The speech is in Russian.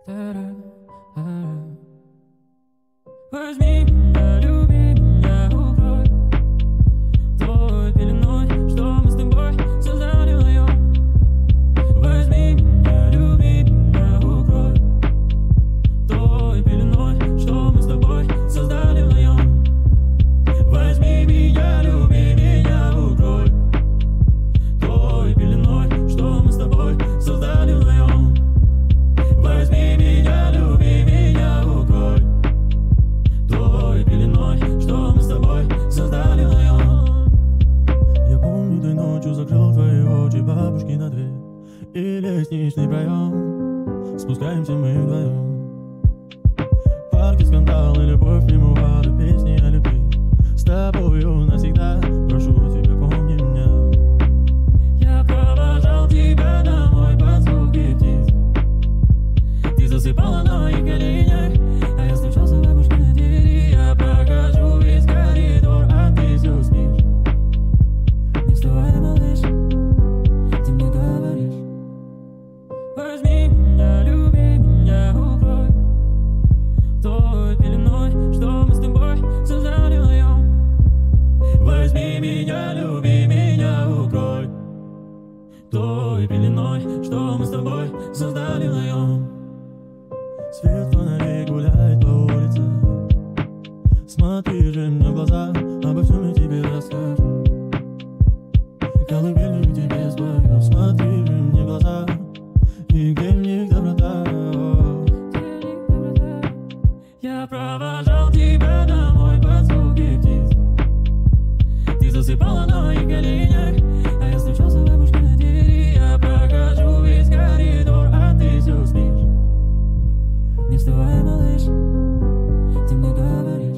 Возьми меня, люби меня, укрой той пеленой, что мы с тобой создали вдвоем. Возьми меня, люби меня, укрой той пеленой, что мы с тобой создали вдвоем. Возьми меня, люби меня, укрой той пеленой, что мы с тобой создали вдвоем. Возьми меня, люби меня, укрой той пеленой, что мы с тобой создали вдвоем. Я помню, той ночью закрыл твои очи, бабушки на дверь и лестничный проем. Спускаемся мы вдвоем. Парки, скандалы, любовь, мемуары, песни о любви. С тобою навсегда, прошу тебя, помни меня. Я провожал тебя домой под звуки птиц. Ты засыпала на моих коленях, а я стучался в бабушкиной двери. Я прохожу весь коридор, а ты все спишь. Не вставай, малыш, ты мне говоришь: возьми меня, люби меня, укрой той пеленой, что мы с тобой создали вдвоем. Возьми меня, люби меня, укрой той пеленой, что мы с тобой создали вдвоем. Свет фонарей гуляет по улице. Смотри же мне в глаза, обо всем я тебе расскажу. Колыбельную тебе спою. Смотри же мне в глаза, и где в них доброта. Я провожал тебя домой под звуки птиц. Ты засыпала на моих коленях, а я стучался в бабушкиной двери. Я прохожу весь коридор, а ты все спишь. Не вставай, малыш, ты мне говоришь: